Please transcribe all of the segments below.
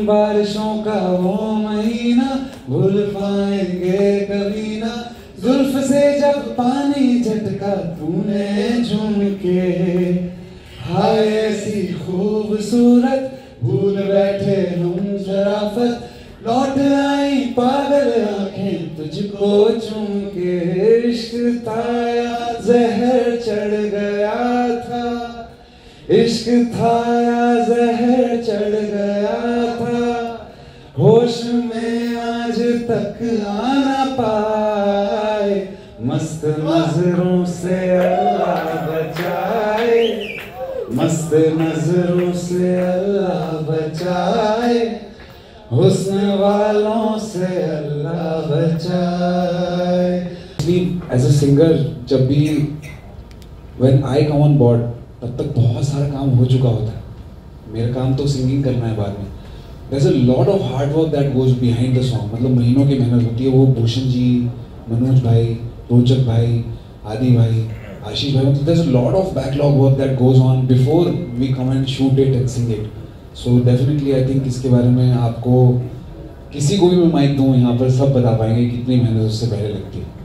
बारिशों का वो महीना भूल पाएंगे कभी ना, जुल्फ से जब पानी झटका तूने झूम के, हाय ऐसी खूबसूरत भूल बैठे हम शराफत, लौट आई पागल आंखें तुझको चूम के, इश्क था या जहर चढ़ गया था, इश्क था या जहर चढ़ गया था, होश में आज तक आना पाए, मस्त नजरों से अल्लाह बचाए, मस्त नजरों से अल्लाह बचाए, हुस्न वालों से अल्लाह बचाए। एज अ सिंगर जब भी when I come on board तब तक बहुत सारा काम हो चुका होता है, मेरा काम तो सिंगिंग करना है बाद में। There's a lot of hard work that goes behind the song, मतलब महीनों की मेहनत होती है। वो भूषण जी, मनोज भाई, रोचक भाई, आदि भाई, आशीष भाई, मतलब there's a lot of backlog work that goes on before we come and shoot it and sing it. So definitely I think इसके बारे में आपको किसी को भी मैं माइक दूँ यहाँ पर सब बता पाएंगे कितनी मेहनत उससे पहले लगती है।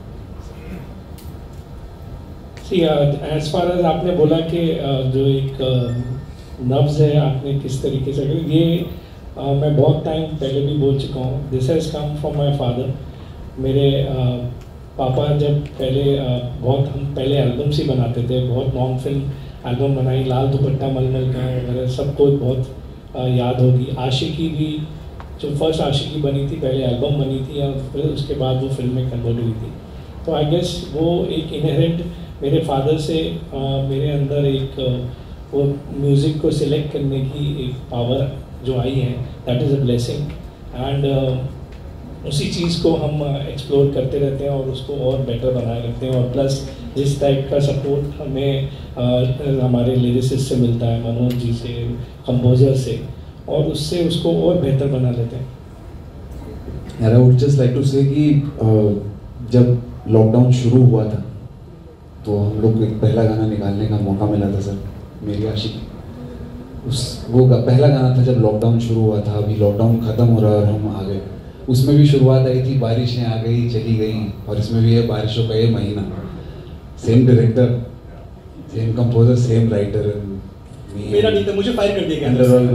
See, as far as आपने बोला कि जो एक नब्ज़ है आपने किस तरीके से ये मैं बहुत टाइम पहले भी बोल चुका हूँ। This has come from my father. मेरे पापा जब पहले हम पहले एल्बम्स ही बनाते थे, बहुत नॉन फिल्म एल्बम बनाई, लाल दुपट्टा मलमल का वगैरह सबको बहुत याद होगी। आशिकी भी जो फर्स्ट आशिकी बनी थी पहले एल्बम बनी थी और फिर उसके बाद वो फिल्म में कन्वर्ट हुई थी। तो आई गेस वो एक इनहेरेंट मेरे फादर से मेरे अंदर एक वो म्यूज़िक को सिलेक्ट करने की एक पावर जो आई है, that is a blessing. And उसी चीज़ को हम एक्सप्लोर करते रहते हैं और उसको और बेटर बनाए रखते हैं। और प्लस जिस टाइप का सपोर्ट हमें हमारे लिरिसिस्ट से मिलता है, मनोज जी से, कंपोजर से, और उससे उसको और बेहतर बना लेते हैं। यार I would just like to say कि जब लॉकडाउन शुरू हुआ था तो हम लोग को एक पहला गाना निकालने का मौका मिला था सर, मेरी आशिकी। वो पहला गाना था जब लॉकडाउन शुरू हुआ था। अभी लॉकडाउन ख़त्म हो रहा है और हम आ गए। उसमें भी शुरुआत आई थी, बारिशें आ गई चली गई, और इसमें भी है बारिशों का ये महीना। Same director, same composer, same writer. मेरा नहीं था, मुझे फायर कर दिया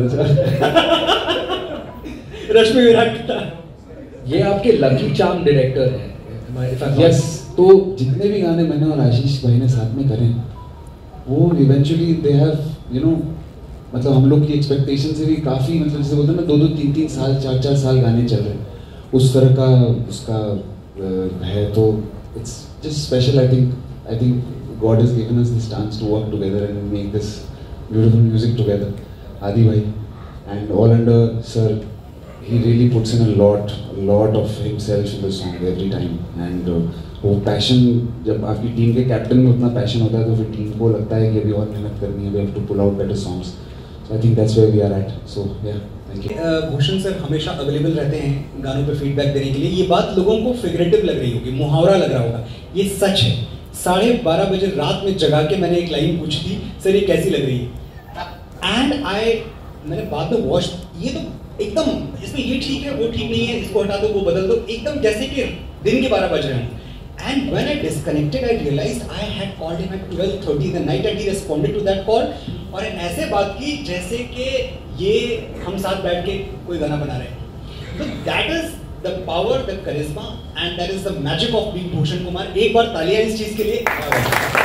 रश्मि विराट। ये आपके लकी चार्म डायरेक्टर हैं। यस, तो जितने भी गाने मैंने और आशीष भाई ने साथ में करें वो eventually they have you know, मतलब हम लोग की एक्सपेक्टेशन से भी काफ़ी, मतलब जैसे बोलते हैं ना 2-2, 3-3 साल, 4-4 साल गाने चल रहे हैं, उस तरह का उसका है। तो it's just special. I think God has given us this chance to work together and make this beautiful music together. Adi भाई and all under sir, he really puts in a lot of himself in the song every time, and वो passion, जब आपकी team के captain में उतना passion होता है तो फिर टीम को लगता है कि अभी और मेहनत करनी है, we have to pull out better songs. So I think that's where we are at. So yeah, thank you. Bhushan sir हमेशा अवेलेबल रहते हैं गानों पे फीडबैक देने के लिए। ये बात लोगों को फिगरेटिव लग रही होगी, मुहावरा लग रहा होगा, ये सच है। 12:30 बजे रात में जगा के मैंने एक लाइन पूछी थी, सर ये कैसी लग रही है, एंड मैंने बाद में वॉच, ये तो एकदम इसमें ये ठीक है वो ठीक नहीं है, इसको हटा दो वो बदल दो, एकदम जैसे कि दिन के 12 बज रहे हैं। And when I disconnected I realised I had called him at 12:30 the night and he responded to that call, और ऐसे बात की जैसे कि ये हम साथ बैठ के कोई गाना बना रहे हैं। तो that is the power, the charisma, and that is the magic of being Bhushan Kumar. एक बार तालियां इस चीज के लिए।